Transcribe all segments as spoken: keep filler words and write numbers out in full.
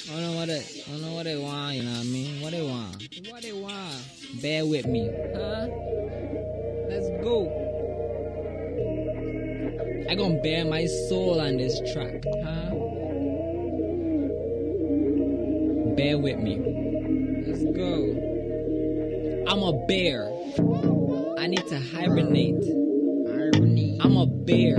I don't know what they, I don't know what they want, you know what I mean? What they want? What they want? Bear with me, huh? Let's go. I gonna bear my soul on this track, huh? Bear with me. Let's go. I'm a bear. I need to hibernate. I'm a bear.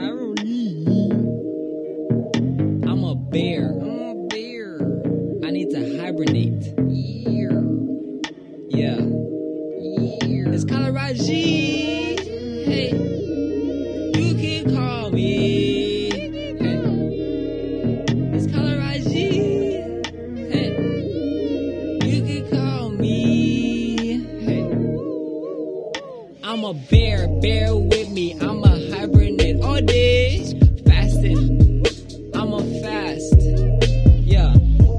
I'm a bear. I'm a bear. I need to hibernate. Yeah. Yeah. Yeah. It's Kalaraji. Hey. You can call me. Hey. It's Kalaraji. Hey. You can call me. Hey. I'm a bear. Bear with me. I'm a hibernate all day. Fasting. I'm a fast. Yeah.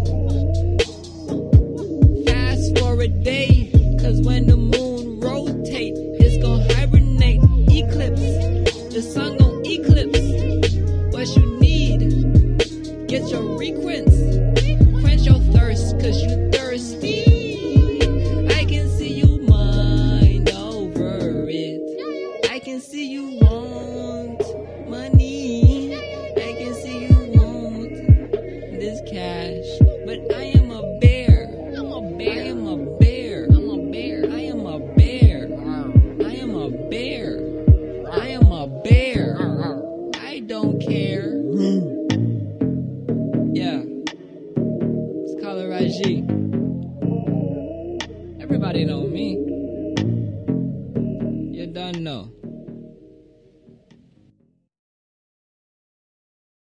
Fast for a day. Cause when the moon rotate, it's gonna hibernate. Eclipse. The sun gon' eclipse. What you need, get your requince. Quench your thirst, cause you thirsty. I can see you mind over it. I can see you want money. I can see you want this cash. But I am a bear. I'm a bear. I am a bear. I'm a bear. I am a bear. I am a bear. I am a bear. I don't care. Yeah. It's Kalaraji. Everybody knows.